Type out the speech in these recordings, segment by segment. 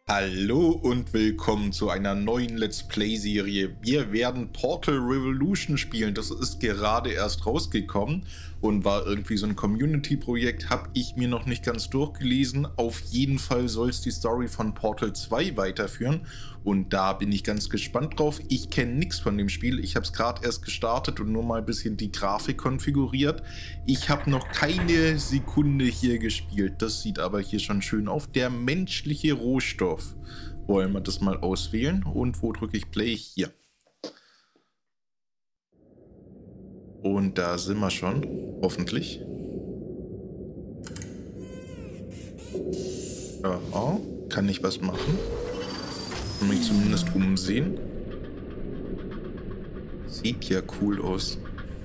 Hallo und willkommen zu einer neuen Let's Play-Serie. Wir werden Portal Revolution spielen. Das ist gerade erst rausgekommen und war irgendwie so ein Community-Projekt. Habe ich mir noch nicht ganz durchgelesen. Auf jeden Fall soll es die Story von Portal 2 weiterführen. Und da bin ich ganz gespannt drauf. Ich kenne nichts von dem Spiel. Ich habe es gerade erst gestartet und nur mal ein bisschen die Grafik konfiguriert. Ich habe noch keine Sekunde hier gespielt. Das sieht aber hier schon schön auf. Der menschliche Rohstoff. Wollen wir das mal auswählen? Und wo drücke ich Play? Hier. Und da sind wir schon. Hoffentlich. Ja, kann ich was machen? Kann mich zumindest umsehen. Sieht ja cool aus.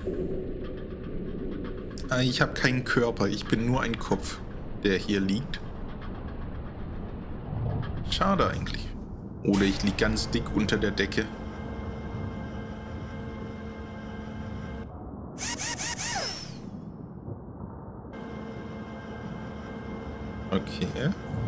Ich habe keinen Körper. Ich bin nur ein Kopf, der hier liegt. Schade eigentlich. Oder ich liege ganz dick unter der Decke. Okay.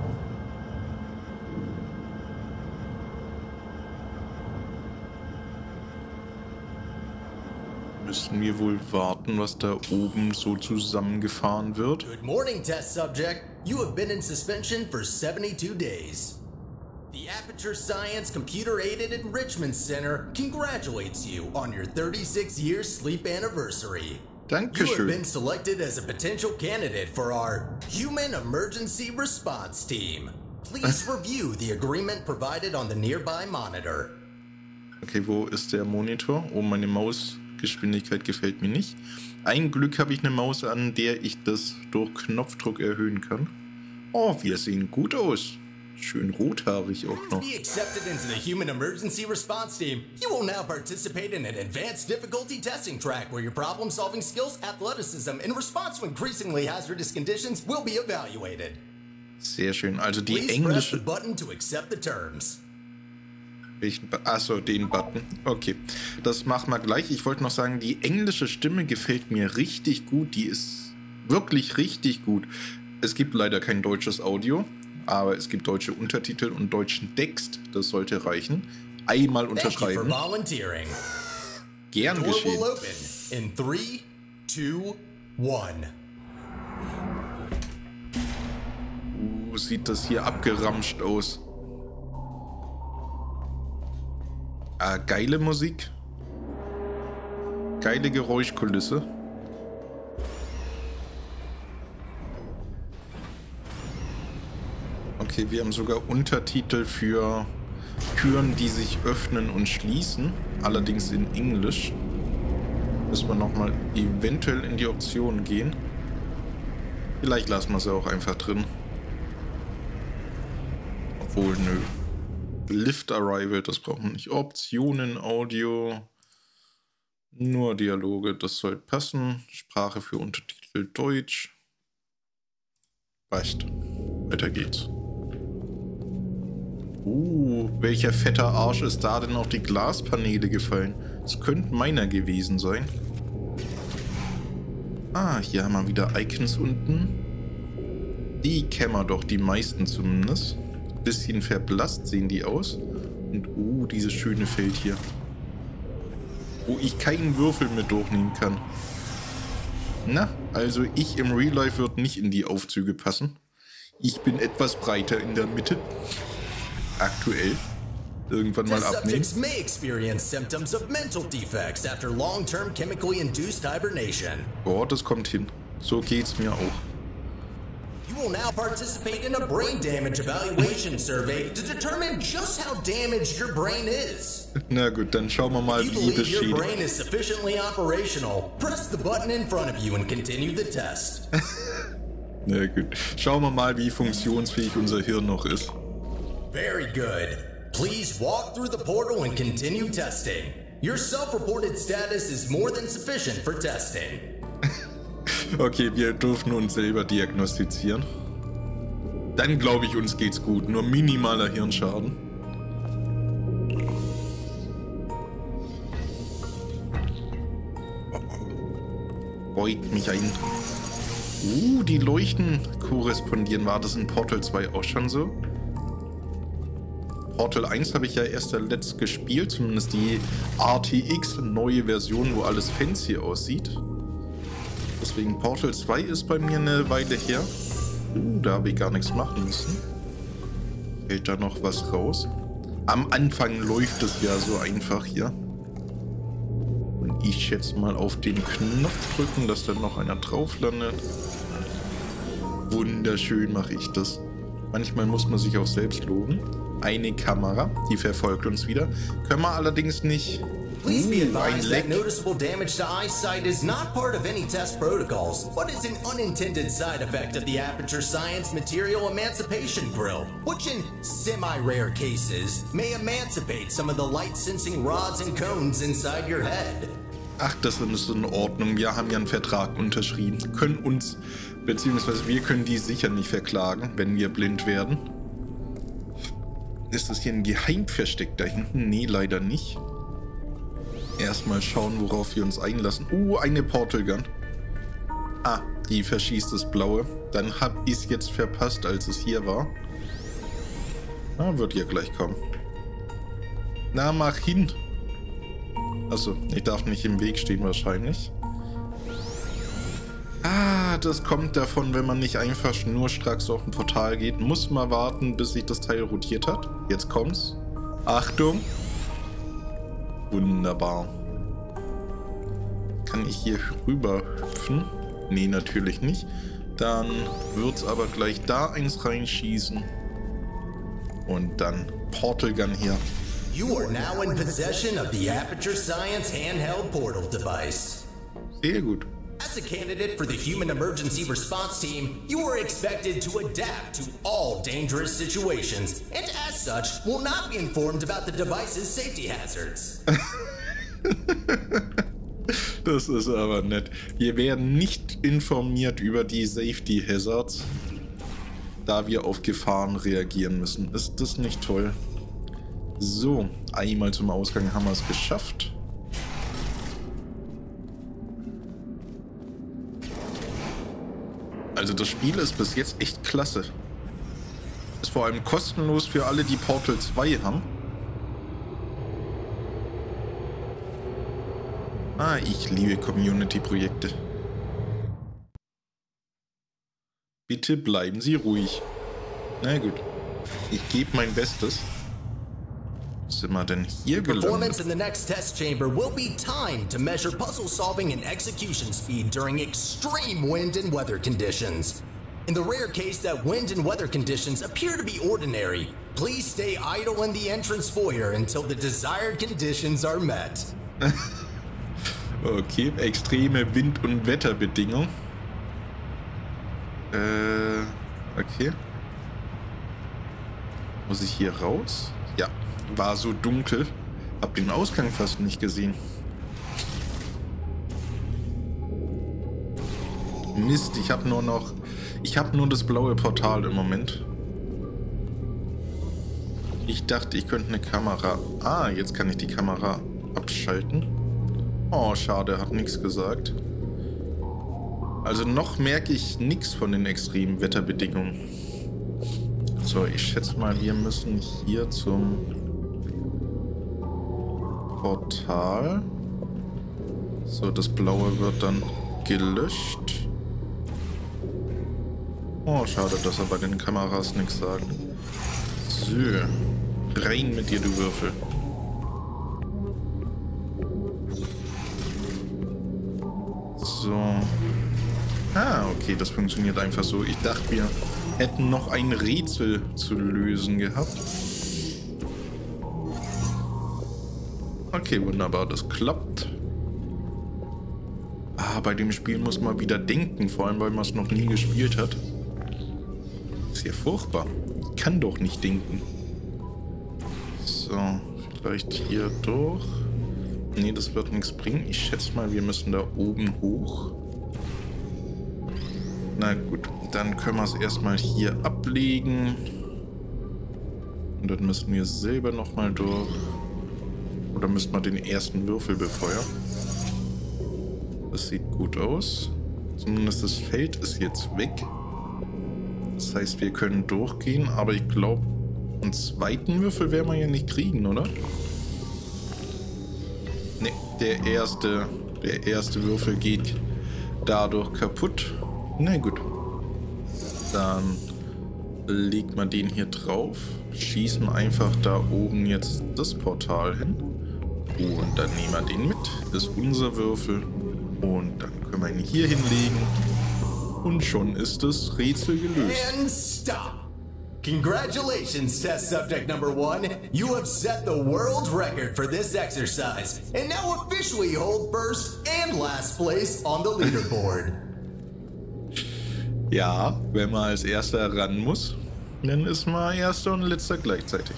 Müssen wir wohl warten, was da oben so zusammengefahren wird. Good morning, test subject. You have been in suspension for 72 days. The Aperture Science Computer-Aided Enrichment Center congratulates you on your 36-year sleep anniversary. Dankeschön. You have been selected as a potential candidate for our Human Emergency Response Team. Please review the agreement provided on the nearby monitor. Okay, wo ist der Monitor? Oh, meine Mausgeschwindigkeit gefällt mir nicht. Ein Glück habe ich eine Maus an, der ich das durch Knopfdruck erhöhen kann. Oh, wir sehen gut aus. Schön rothaarig auch noch. To be accepted into the Human Emergency Response Team, you will now participate in an advanced difficulty testing track where your problem-solving skills, athleticism, and response to increasingly hazardous conditions will be evaluated. Sehr schön. Also die Please englische... press the button to accept the terms. Welchen Achso, den Button. Okay, das machen wir gleich. Ich wollte noch sagen, die englische Stimme gefällt mir richtig gut. Die ist wirklich richtig gut. Es gibt leider kein deutsches Audio, aber es gibt deutsche Untertitel und deutschen Text. Das sollte reichen. Einmal unterschreiben. Gern geschehen. In 3, 2, 1. Sieht das hier abgeramscht aus. Geile Musik. Geile Geräuschkulisse. Okay, wir haben sogar Untertitel für Türen, die sich öffnen und schließen. Allerdings in Englisch. Müssen wir nochmal eventuell in die Optionen gehen. Vielleicht lassen wir sie auch einfach drin. Obwohl, nö. Lift Arrival, das brauchen wir nicht. Optionen, Audio, nur Dialoge, das soll passen. Sprache für Untertitel Deutsch. Passt. Weiter geht's. Welcher fetter Arsch ist da denn auf die Glaspaneele gefallen? Das könnte meiner gewesen sein. Hier haben wir wieder Icons unten. Die kennen wir doch, die meisten zumindest. Bisschen verblasst sehen die aus. Und dieses schöne Feld hier. Wo ich keinen Würfel mit durchnehmen kann. Na, also ich im Real Life würde nicht in die Aufzüge passen. Ich bin etwas breiter in der Mitte. Aktuell. Irgendwann mal abnehmen. Subjects may experience symptoms of mental defects after long-term chemically induced hibernation. Boah, das kommt hin. So geht's mir auch. You will now participate in a brain damage evaluation survey to determine just how damaged your brain is. Na gut, dann schauen wir mal, wie das your steht. brain is sufficiently operational, press the button in front of you and continue the test. Na gut, schauen wir mal, wie funktionsfähig unser Hirn noch ist. Very good. Please walk through the portal and continue testing. Your self-reported status is more than sufficient for testing. Okay, wir dürfen uns selber diagnostizieren. Dann glaube ich, uns geht's gut. Nur minimaler Hirnschaden. Beugt mich ein. Die Leuchten korrespondieren. War das in Portal 2 auch schon so? Portal 1 habe ich ja erst letzt gespielt, zumindest die RTX neue Version, wo alles fancy aussieht. Deswegen Portal 2 ist bei mir eine Weile her. Da habe ich gar nichts machen müssen. Fällt da noch was raus? Am Anfang läuft es ja so einfach hier. Und ich schätze mal auf den Knopf drücken, dass dann noch einer drauf landet. Wunderschön mache ich das. Manchmal muss man sich auch selbst loben. Eine Kamera, die verfolgt uns wieder. Können wir allerdings nicht... Please be advised that noticeable damage to eyesight is not part of any test protocols, but is an unintended side effect of the Aperture Science Material Emancipation Grill, which in semi-rare cases may emancipate some of the light-sensing rods and cones inside your head. Ach, das ist in Ordnung. Wir haben ja einen Vertrag unterschrieben. Können uns, beziehungsweise wir können die sicher nicht verklagen, wenn wir blind werden. Ist das hier ein Geheimversteck da hinten? Nee, leider nicht. Erstmal schauen, worauf wir uns einlassen. Eine Portal Gun. Ah, die verschießt das Blaue. Dann habe ich es jetzt verpasst, als es hier war. Ah, wird hier gleich kommen. Na, mach hin. Achso, ich darf nicht im Weg stehen wahrscheinlich. Ah, das kommt davon, wenn man nicht einfach schnurstracks auf ein Portal geht. Muss man warten, bis sich das Teil rotiert hat. Jetzt kommt's. Achtung. Wunderbar. Kann ich hier rüber hüpfen? Nee, natürlich nicht. Dann wird's aber gleich da eins reinschießen. Und dann Portal Gun hier. You are now in possession of the Aperture Science handheld portal device. Sehr gut. As a candidate for the Human Emergency Response Team, you are expected to adapt to all dangerous situations, and as such, will not be informed about the device's safety hazards. Das ist aber nett. Wir werden nicht informiert über die Safety Hazards, da wir auf Gefahren reagieren müssen. Ist das nicht toll? So, einmal zum Ausgang haben wir es geschafft. Also das Spiel ist bis jetzt echt klasse. Ist vor allem kostenlos für alle, die Portal 2 haben. Ah, ich liebe Community-Projekte. Bitte bleiben Sie ruhig. Na gut, ich gebe mein Bestes. Was sind wir denn hier gelandet? Performance in the next test chamber will be timed to measure puzzle solving and execution speed during extreme wind and weather conditions. In the rare case that wind and weather conditions appear to be ordinary, please stay idle in the entrance foyer until the desired conditions are met. Okay, extreme Wind- und Wetterbedingungen. Okay. Muss ich hier raus? Ja, war so dunkel. Hab den Ausgang fast nicht gesehen. Mist, ich habe nur das blaue Portal im Moment. Ich dachte, ich könnte eine Kamera... Ah, jetzt kann ich die Kamera abschalten. Oh, schade, hat nichts gesagt. Also noch merke ich nichts von den extremen Wetterbedingungen. So, ich schätze mal, wir müssen hier zum Portal. So, das Blaue wird dann gelöscht. Oh, schade, dass er bei den Kameras nichts sagt. So, rein mit dir, du Würfel. So. Ah, okay, das funktioniert einfach so. Ich dachte, wir hätten noch ein Rätsel zu lösen gehabt. Okay, wunderbar, das klappt. Ah, bei dem Spiel muss man wieder denken, vor allem, weil man es noch nie gespielt hat. Ist ja furchtbar. Ich kann doch nicht denken. So, vielleicht hier durch. Nee, das wird nichts bringen. Ich schätze mal, wir müssen da oben hoch. Na gut, dann können wir es erstmal hier ablegen. Und dann müssen wir selber nochmal durch. Oder müssen wir den ersten Würfel befeuern. Das sieht gut aus. Zumindest das Feld ist jetzt weg. Das heißt, wir können durchgehen, aber ich glaube, Einen zweiten Würfel werden wir ja nicht kriegen, oder? Ne, der erste Würfel geht dadurch kaputt. Na gut. Dann legt man den hier drauf. Schießen einfach da oben jetzt das Portal hin. Und dann nehmen wir den mit. Das ist unser Würfel. Und dann können wir ihn hier hinlegen. Und schon ist das Rätsel gelöst. And stop! Congratulations, test subject number 1. You have set the world record for this exercise and now officially hold first and last place on the leaderboard. Ja, wenn man als Erster ran muss, dann ist man Erster und Letzter gleichzeitig.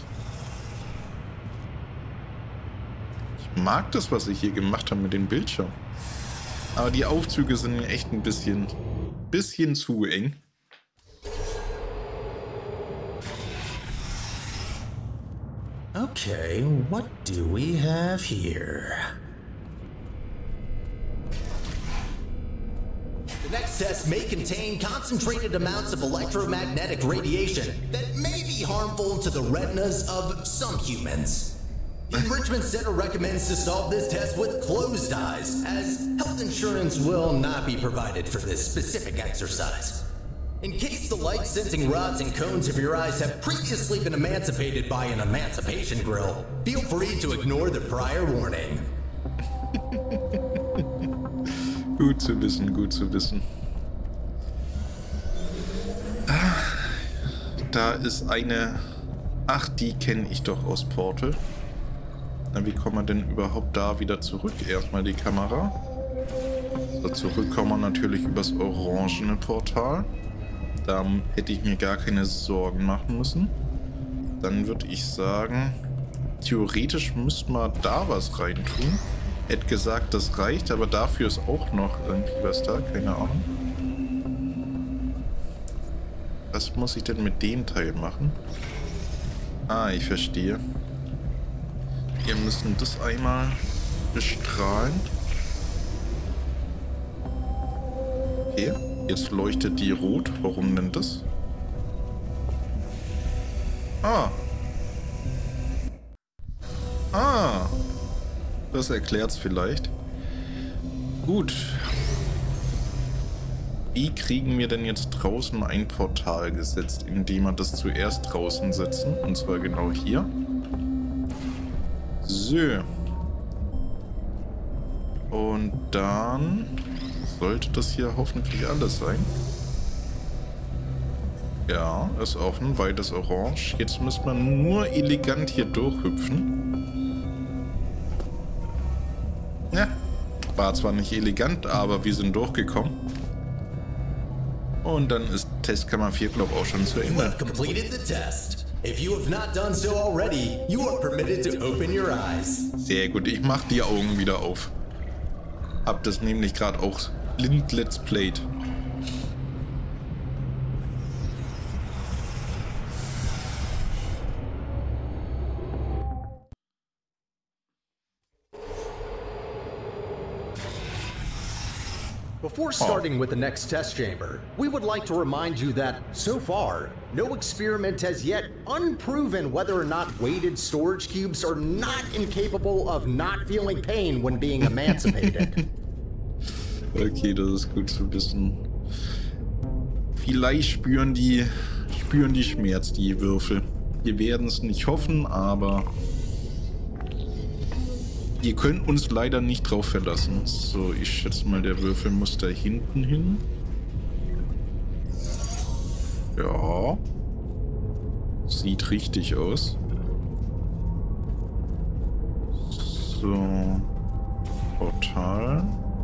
Ich mag das, was ich hier gemacht habe mit dem Bildschirm. Aber die Aufzüge sind mir echt ein bisschen zu eng. Okay, what do we have here? The next test may contain concentrated amounts of electromagnetic radiation that may be harmful to the retinas of some humans. The Enrichment Center recommends to solve this test with closed eyes, as health insurance will not be provided for this specific exercise. In case the light-sensing rods and cones of your eyes have previously been emancipated by an emancipation grill, feel free to ignore the prior warning. Gut zu wissen, gut zu wissen. Da ist eine... Ach, die kenne ich doch aus Portal. Na, wie kommen wir denn überhaupt da wieder zurück? Erstmal die Kamera. So, zurück kommen wir natürlich übers orangene Portal. Da hätte ich mir gar keine Sorgen machen müssen. Dann würde ich sagen, theoretisch müsste man da was reintun. Hätte gesagt, das reicht, aber dafür ist auch noch irgendwie was da. Keine Ahnung. Was muss ich denn mit dem Teil machen? Ah, ich verstehe. Wir müssen das einmal bestrahlen. Okay, jetzt leuchtet die rot. Warum denn das? Das erklärt's vielleicht. Gut. Wie kriegen wir denn jetzt draußen ein Portal gesetzt, indem wir das zuerst draußen setzen? Und zwar genau hier. So. Und dann sollte das hier hoffentlich alles sein. Ja, ist offen, beides orange. Jetzt muss man nur elegant hier durchhüpfen. Ja, war zwar nicht elegant, aber wir sind durchgekommen. Und dann ist Testkammer 4, glaube ich, auch schon zu Ende. Sehr gut, ich mache die Augen wieder auf. Hab das nämlich gerade auch blind Let's Played. Before starting with the next test chamber, we would like to remind you that, so far, no experiment has yet unproven whether or not weighted storage cubes are not incapable of not feeling pain when being emancipated. Okay, das ist gut zu wissen. Vielleicht spüren die Schmerz, die Würfel. Wir werden es nicht hoffen, aber... Ihr könnt uns leider nicht drauf verlassen. So, ich schätze mal, der Würfel muss da hinten hin. Ja. Sieht richtig aus. So. Portal.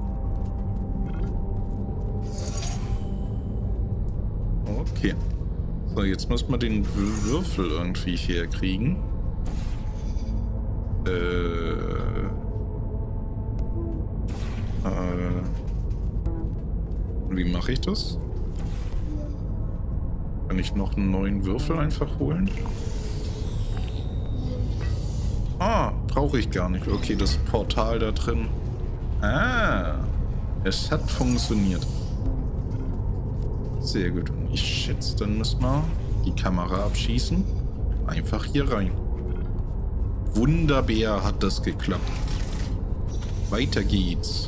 Okay. So, jetzt muss man den Würfel irgendwie herkriegen. Wie mache ich das? Kann ich noch einen neuen Würfel einfach holen? Ah, brauche ich gar nicht. Okay, das Portal da drin. Ah, es hat funktioniert. Sehr gut. Und ich schätze, dann müssen wir die Kamera abschießen. Einfach hier rein. Wunderbar hat das geklappt. Weiter geht's.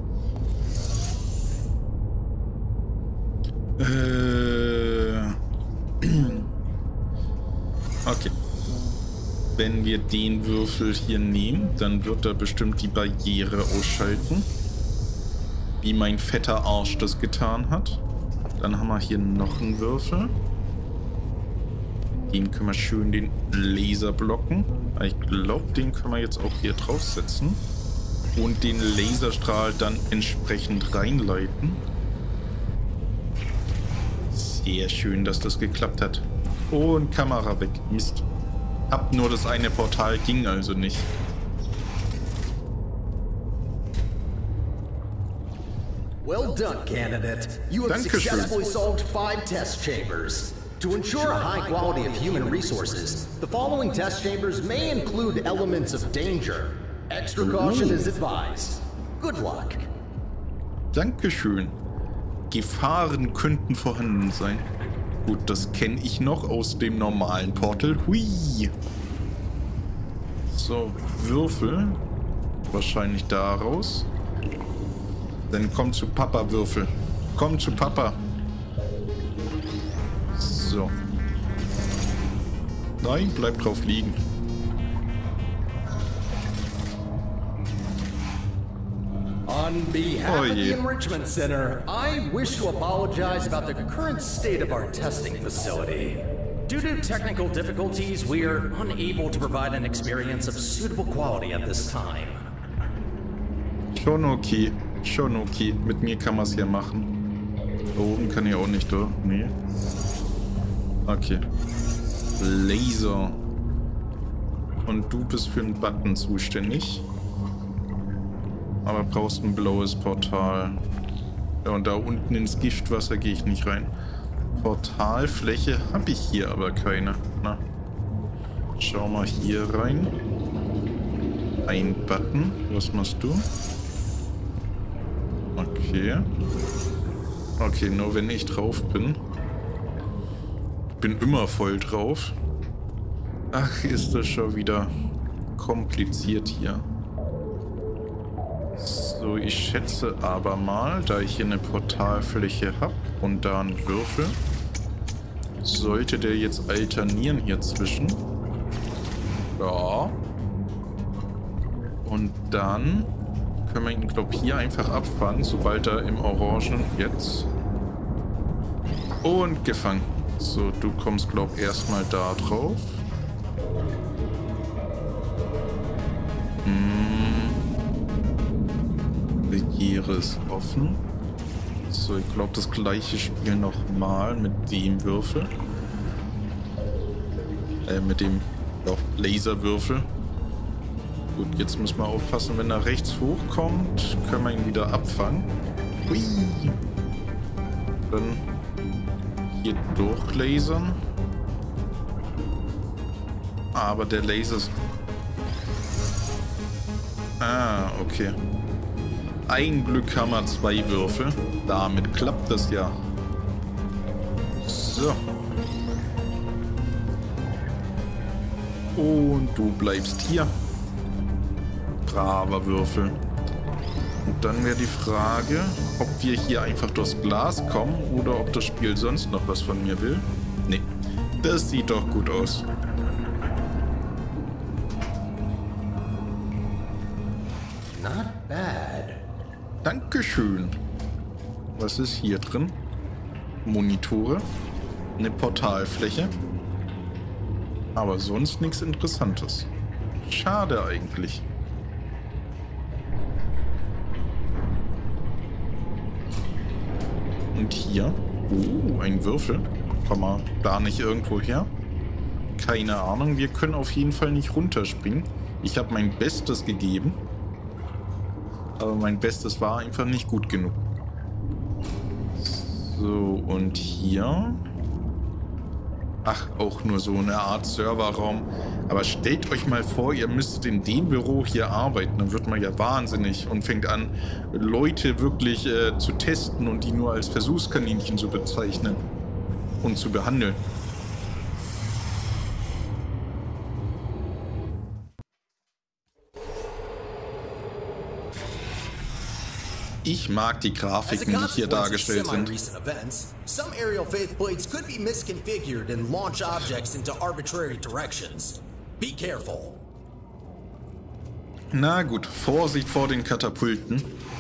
Okay. Wenn wir den Würfel hier nehmen, dann wird er bestimmt die Barriere ausschalten. Wie mein fetter Arsch das getan hat. Dann haben wir hier noch einen Würfel. Den können wir schön den Laser blocken. Ich glaube, den können wir jetzt auch hier draufsetzen. Und den Laserstrahl dann entsprechend reinleiten. Sehr schön, dass das geklappt hat. Und Kamera weg. Mist. Hab nur das eine Portal, ging also nicht. Well done, candidate. You have successfully solved 5 test chambers. To ensure a high quality of human resources, the following test chambers may include elements of danger. Extra caution is advised. Good luck. Dankeschön. Gefahren könnten vorhanden sein. Gut, das kenne ich noch aus dem normalen Portal. Hui. So, Würfel. Wahrscheinlich daraus. Dann komm zu Papa, Würfel. Komm zu Papa. So. Nein, bleib drauf liegen. On behalf of the Enrichment Center, I wish to apologize about the current state of our testing facility. Due to technical difficulties, we are unable to provide an experience of suitable quality at this time. Schon okay. Schon okay. Mit mir kann man es hier machen. Da oben kann ich auch nicht, oder? Nee. Okay. Laser. Und du bist für einen Button zuständig. Aber brauchst ein blaues Portal. Ja, und da unten ins Giftwasser gehe ich nicht rein. Portalfläche habe ich hier aber keine. Na. Schau mal hier rein. Ein Button. Was machst du? Okay. Okay, nur wenn ich drauf bin. Bin immer voll drauf. Ach, ist das schon wieder kompliziert hier. So, ich schätze aber mal, da ich hier eine Portalfläche habe und da einen Würfel, sollte der jetzt alternieren hier zwischen. Ja. Und dann können wir ihn, glaube ich, hier einfach abfangen, sobald er im Orangen jetzt. Und gefangen. So, du kommst, glaube ich, erstmal da drauf. Barriere ist offen. So, ich glaube, das gleiche Spiel nochmal mit dem Würfel. Mit dem Laserwürfel. Gut, jetzt müssen wir aufpassen, wenn er rechts hochkommt, können wir ihn wieder abfangen. Hui. Dann hier durchlasern. Aber der Laser ist... Ah, okay. Ein Glück haben wir 2 Würfel. Damit klappt das ja. So. Und du bleibst hier. Braver Würfel. Und dann wäre die Frage, ob wir hier einfach durchs Glas kommen oder ob das Spiel sonst noch was von mir will. Nee, das sieht doch gut aus. Not bad. Dankeschön. Was ist hier drin? Monitore. Eine Portalfläche. Aber sonst nichts Interessantes. Schade eigentlich. Und hier? Ein Würfel. Komm mal da nicht irgendwo her? Keine Ahnung. Wir können auf jeden Fall nicht runterspringen. Ich habe mein Bestes gegeben. Aber mein Bestes war einfach nicht gut genug. So, und hier... Ach, auch nur so eine Art Serverraum. Aber stellt euch mal vor, ihr müsstet in dem Büro hier arbeiten. Dann wird man ja wahnsinnig und fängt an, Leute wirklich zu testen und die nur als Versuchskaninchen zu bezeichnen und zu behandeln. Ich mag die Grafiken, die hier dargestellt sind. Some aerial faithplates could be misconfigured and launch objects into arbitrary directions. Be careful. Na gut, Vorsicht vor den Katapulten.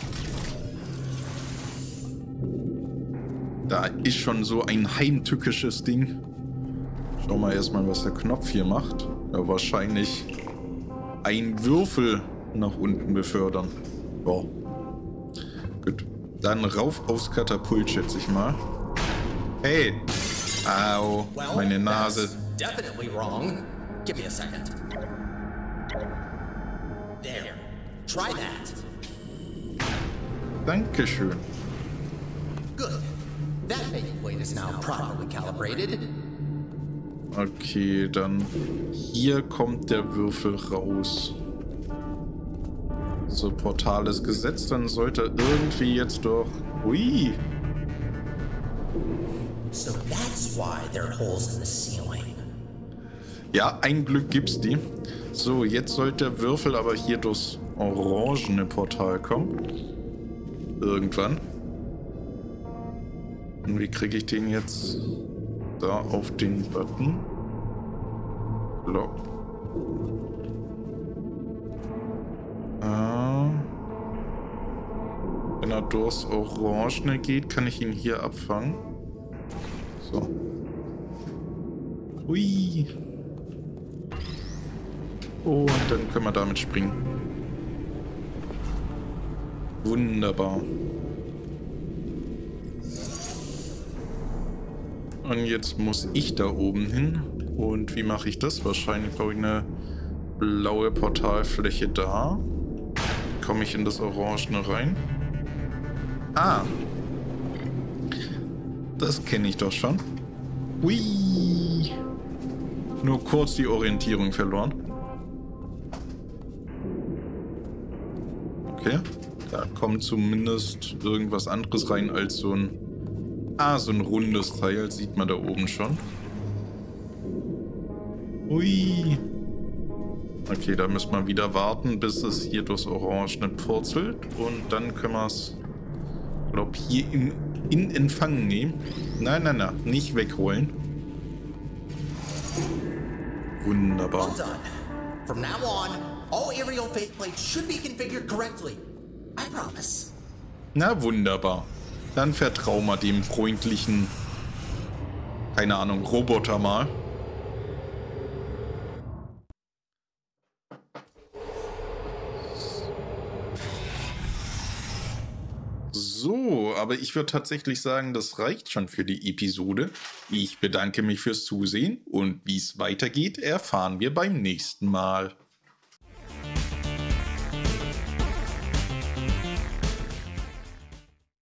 Da ist schon so ein heimtückisches Ding. Schau mal erstmal, was der Knopf hier macht. Ja, wahrscheinlich ein Würfel nach unten befördern. Wow. Gut. Dann rauf aufs Katapult, schätze ich mal. Hey! Au, meine Nase. Definitely wrong. Give me a second. There. Try that. Dankeschön. Good. That faceplate is now properly calibrated. Okay, dann hier kommt der Würfel raus. So, Portal ist gesetzt, dann sollte irgendwie jetzt doch... Ui! So that's why there are holes in the ceiling. Ja, ein Glück gibt's die. So, jetzt sollte der Würfel aber hier durchs orangene Portal kommen. Irgendwann. Und wie kriege ich den jetzt da auf den Button? Lock. Wenn er durchs Orangene geht, kann ich ihn hier abfangen. So. Hui. Und dann können wir damit springen. Wunderbar. Und jetzt muss ich da oben hin. Und wie mache ich das? Wahrscheinlich brauche ich eine blaue Portalfläche da. Komme ich in das Orangene rein? Ah. Das kenne ich doch schon. Hui. Nur kurz die Orientierung verloren. Okay. Da kommt zumindest irgendwas anderes rein als so ein... Ah, so ein rundes Teil, sieht man da oben schon. Ui. Okay, da müssen wir wieder warten, bis es hier durchs Orangene purzelt. Und dann können wir es, glaube ich, hier in Empfang nehmen. Nein, nein, nein, nicht wegholen. Wunderbar. Well done. From now on, all aerial faceplates should be configured correctly. I promise. Na, wunderbar. Dann vertrau mal dem freundlichen, keine Ahnung, Roboter mal. So, aber ich würde tatsächlich sagen, das reicht schon für die Episode. Ich bedanke mich fürs Zusehen und wie es weitergeht, erfahren wir beim nächsten Mal.